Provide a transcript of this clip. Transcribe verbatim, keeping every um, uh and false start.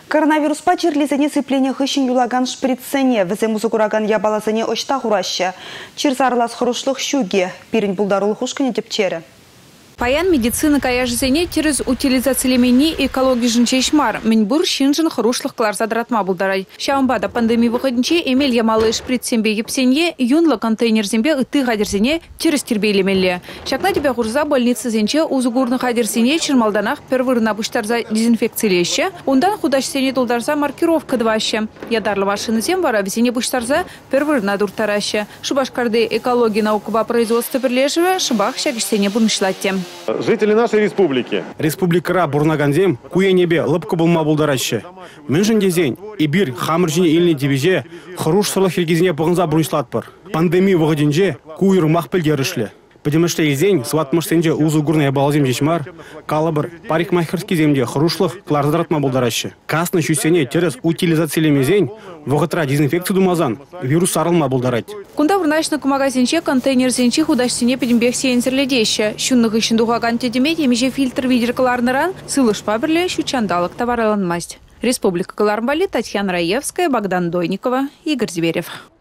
Коронавирус пачерлизене цыпление хыщин юлаган шприцене, везе музыкураган ябалазене очта хураща. Чирзарлас хорошлых щуги, пирень булдарул хушкане тепчере. Паян медицина каяжзене через утилизациялемени экологии жинчешмар. Минбур шинжин хорошлых кларзадратма булдарай. Шаумбада пандемии выходниче эмель ямалы шприцембе епсенье, юнла контейнер зембе и ты гадерзене через тербейлемелле. Шакна тебя хурза больница зенче узугурны гадерзене чермалданах первырна буштарза дезинфекциялеще. Ундан худашсене тулдарза маркировка дваще. Ядарлы машины зембара везене буштарза первырна дуртараще. Шубашкарды экологии наукова производства берлежеве шибах шагишсене буншлатте. Жители нашей республики. Республика Бурнагандем, куе небе, лапка булма булдараще. Менжин дезень, ибир, хамыржине илни дебеже, хоруш сырлых елгезіне бұғынза бұрыншлатпыр. Пандемия вғыденже, куйыр мақпіл дерішлі. Потому что изень, сватмыш сенже узугурная балзем жешмар, калабр, парикмахерский земде, хрушлых, кларзадратма булдараще. Касны чусене через утилизациялеми зень, вғытра дезинфекцию думазан, вирус сарылма булдарать. Кунда врначна кумагазинче контейнер зенче худашсене педембех сейнзерледеще. Шунных ищен духаган тедемет, емеже фильтр видер каларныран, сылыш паберле, щучандалок товаралан масть. Республика Калармбали, Татьяна Раевская, Богдан Дойникова, Игорь Зверев.